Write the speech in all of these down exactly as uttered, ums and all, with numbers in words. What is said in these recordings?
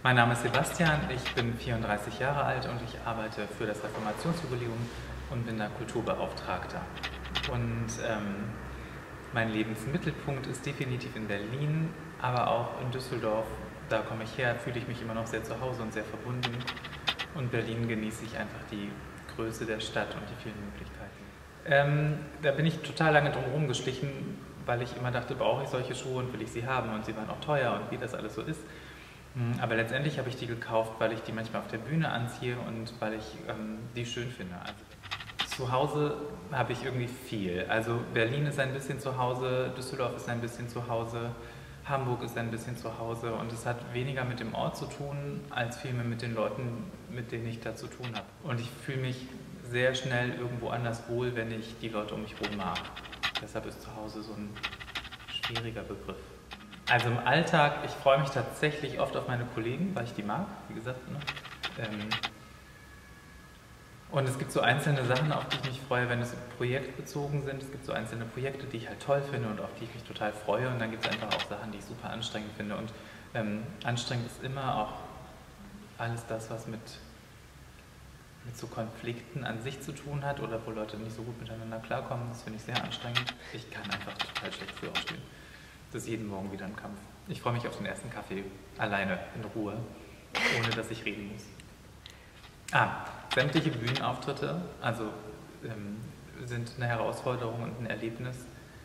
Mein Name ist Sebastian, ich bin vierunddreißig Jahre alt und ich arbeite für das Reformationsjubiläum und bin da Kulturbeauftragter. Und ähm, mein Lebensmittelpunkt ist definitiv in Berlin, aber auch in Düsseldorf. Da komme ich her, fühle ich mich immer noch sehr zu Hause und sehr verbunden. Und Berlin genieße ich einfach die Größe der Stadt und die vielen Möglichkeiten. Ähm, da bin ich total lange drum herum geschlichen, weil ich immer dachte, brauche ich solche Schuhe und will ich sie haben, und sie waren auch teuer und wie das alles so ist. Aber letztendlich habe ich die gekauft, weil ich die manchmal auf der Bühne anziehe und weil ich ähm, die schön finde. Also, zu Hause habe ich irgendwie viel. Also Berlin ist ein bisschen zu Hause, Düsseldorf ist ein bisschen zu Hause, Hamburg ist ein bisschen zu Hause, und es hat weniger mit dem Ort zu tun, als vielmehr mit den Leuten, mit denen ich da zu tun habe. Und ich fühle mich sehr schnell irgendwo anders wohl, wenn ich die Leute um mich herum mag. Deshalb ist zu Hause so ein schwieriger Begriff. Also im Alltag, ich freue mich tatsächlich oft auf meine Kollegen, weil ich die mag, wie gesagt. Ne? Ähm und es gibt so einzelne Sachen, auf die ich mich freue, wenn es projektbezogen sind. Es gibt so einzelne Projekte, die ich halt toll finde und auf die ich mich total freue. Und dann gibt es einfach auch Sachen, die ich super anstrengend finde. Und ähm, anstrengend ist immer auch alles das, was mit, mit so Konflikten an sich zu tun hat oder wo Leute nicht so gut miteinander klarkommen. Das finde ich sehr anstrengend. Ich kann einfach total schlecht früh aufstehen. Das ist jeden Morgen wieder ein Kampf. Ich freue mich auf den ersten Kaffee, alleine, in Ruhe, ohne dass ich reden muss. Ah, sämtliche Bühnenauftritte, also ähm, sind eine Herausforderung und ein Erlebnis.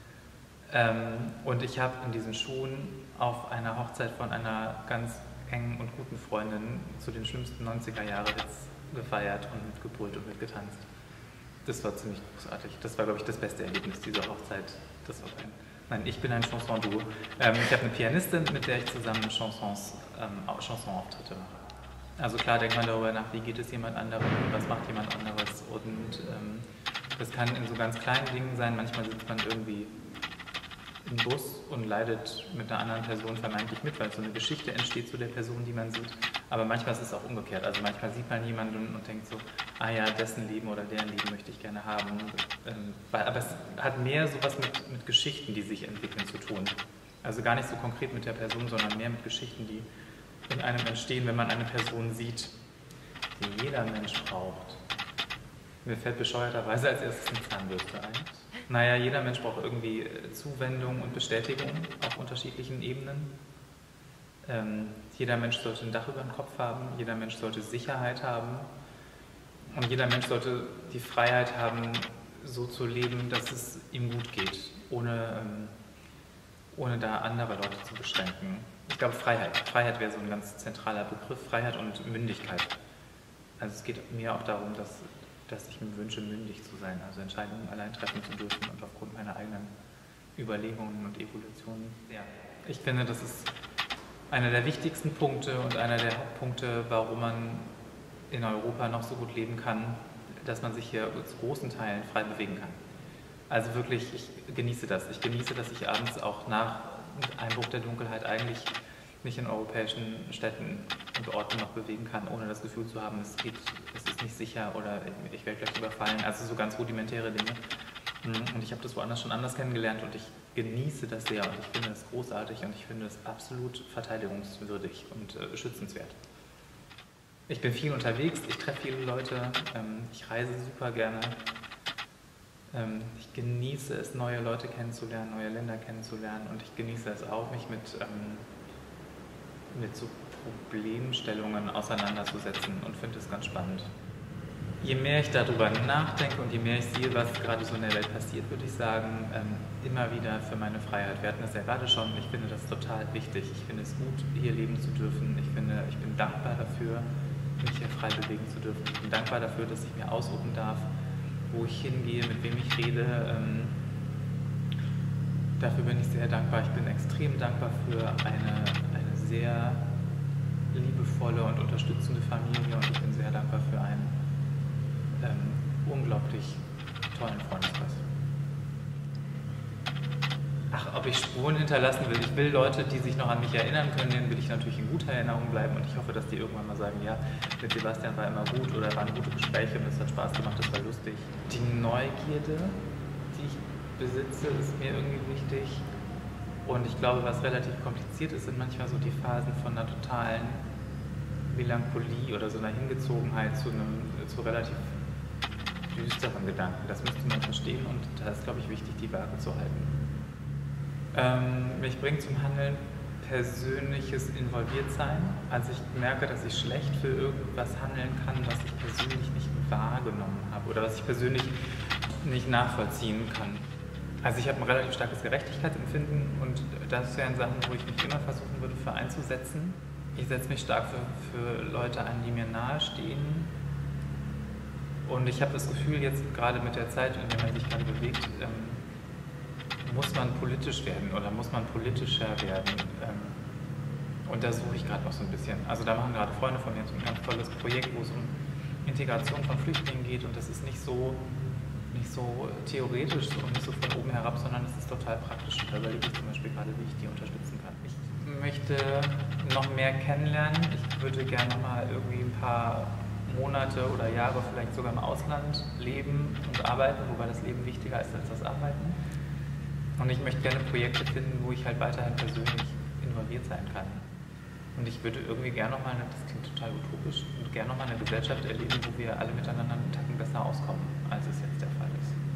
Ähm, und ich habe in diesen Schuhen auf einer Hochzeit von einer ganz engen und guten Freundin zu den schlimmsten neunziger-Jahre-Hits gefeiert und mitgebrüllt und mitgetanzt. Das war ziemlich großartig. Das war, glaube ich, das beste Erlebnis dieser Hochzeit. Das war ein Nein, ich bin ein Chanson-Duo. Ähm, ich habe eine Pianistin, mit der ich zusammen Chansons, ähm, Chanson-Auftritte mache. Also klar denkt man darüber nach, wie geht es jemand anderem, was macht jemand anderes. Und ähm, das kann in so ganz kleinen Dingen sein. Manchmal sitzt man irgendwie im Bus und leidet mit einer anderen Person vermeintlich mit, weil so eine Geschichte entsteht zu der Person, die man sieht. Aber manchmal ist es auch umgekehrt. Also manchmal sieht man jemanden und denkt so, ah ja, dessen Leben oder deren Leben möchte ich gerne haben. Ähm, aber es hat mehr sowas mit, mit Geschichten, die sich entwickeln, zu tun. Also gar nicht so konkret mit der Person, sondern mehr mit Geschichten, die in einem entstehen, wenn man eine Person sieht, die jeder Mensch braucht. Mir fällt bescheuerterweise als erstes eine Zahnbürste ein. Naja, jeder Mensch braucht irgendwie Zuwendung und Bestätigung auf unterschiedlichen Ebenen. Ähm, jeder Mensch sollte ein Dach über dem Kopf haben, jeder Mensch sollte Sicherheit haben und jeder Mensch sollte die Freiheit haben, so zu leben, dass es ihm gut geht, ohne, ähm, ohne da andere Leute zu beschränken. Ich glaube, Freiheit. Freiheit wäre so ein ganz zentraler Begriff, Freiheit und Mündigkeit. Also es geht mir auch darum, dass, dass ich mir wünsche, mündig zu sein, also Entscheidungen allein treffen zu dürfen und aufgrund meiner eigenen Überlegungen und Evolutionen. Ja. Ich finde, das ist einer der wichtigsten Punkte und einer der Hauptpunkte, warum man in Europa noch so gut leben kann, dass man sich hier zu großen Teilen frei bewegen kann. Also wirklich, ich genieße das. Ich genieße, dass ich abends auch nach Einbruch der Dunkelheit eigentlich mich in europäischen Städten und Orten noch bewegen kann, ohne das Gefühl zu haben, es geht, es ist nicht sicher oder ich werde gleich überfallen. Also so ganz rudimentäre Dinge. Und ich habe das woanders schon anders kennengelernt und ich genieße das sehr und ich finde es großartig und ich finde es absolut verteidigungswürdig und äh, schützenswert. Ich bin viel unterwegs, ich treffe viele Leute, ähm, ich reise super gerne. Ähm, ich genieße es, neue Leute kennenzulernen, neue Länder kennenzulernen, und ich genieße es auch, mich mit, ähm, mit so Problemstellungen auseinanderzusetzen und finde es ganz spannend. Je mehr ich darüber nachdenke und je mehr ich sehe, was gerade so in der Welt passiert, würde ich sagen, ähm, immer wieder für meine Freiheit. Wir hatten das ja gerade schon, ich finde das total wichtig. Ich finde es gut, hier leben zu dürfen. Ich finde, ich bin dankbar dafür, mich hier frei bewegen zu dürfen. Ich bin dankbar dafür, dass ich mir aussuchen darf, wo ich hingehe, mit wem ich rede. Ähm, dafür bin ich sehr dankbar. Ich bin extrem dankbar für eine, eine sehr liebevolle und unterstützende Familie, und ich bin sehr dankbar für einen Ähm, unglaublich tollen Freundeskreis. Ach, ob ich Spuren hinterlassen will? Ich will Leute, die sich noch an mich erinnern können, denen will ich natürlich in guter Erinnerung bleiben, und ich hoffe, dass die irgendwann mal sagen, ja, mit Sebastian war immer gut oder waren gute Gespräche und es hat Spaß gemacht, das war lustig. Die Neugierde, die ich besitze, ist mir irgendwie wichtig, und ich glaube, was relativ kompliziert ist, sind manchmal so die Phasen von einer totalen Melancholie oder so einer Hingezogenheit zu einem zu relativ düsteren Gedanken. Das müsste man verstehen und da ist, glaube ich, wichtig, die Waage zu halten. Ähm, mich bringt zum Handeln persönliches Involviertsein. Also ich merke, dass ich schlecht für irgendwas handeln kann, was ich persönlich nicht wahrgenommen habe oder was ich persönlich nicht nachvollziehen kann. Also ich habe ein relativ starkes Gerechtigkeitsempfinden und das wären Sachen, wo ich mich immer versuchen würde, für einzusetzen. Ich setze mich stark für, für Leute ein, die mir nahestehen. Und ich habe das Gefühl, jetzt gerade mit der Zeit, in der man sich gerade bewegt, ähm, muss man politisch werden oder muss man politischer werden. Ähm, und da suche ich gerade noch so ein bisschen. Also da machen gerade Freunde von mir so ein ganz tolles Projekt, wo es um Integration von Flüchtlingen geht und das ist nicht so, nicht so theoretisch und nicht so von oben herab, sondern es ist total praktisch. Und da überlege ich zum Beispiel gerade, wie ich die unterstützen kann. Ich möchte noch mehr kennenlernen. Ich würde gerne mal irgendwie ein paar Monate oder Jahre vielleicht sogar im Ausland leben und arbeiten, wobei das Leben wichtiger ist als das Arbeiten. Und ich möchte gerne Projekte finden, wo ich halt weiterhin persönlich involviert sein kann. Und ich würde irgendwie gerne nochmal, das klingt total utopisch, und gerne nochmal eine Gesellschaft erleben, wo wir alle miteinander einen Tacken besser auskommen, als es jetzt der Fall ist.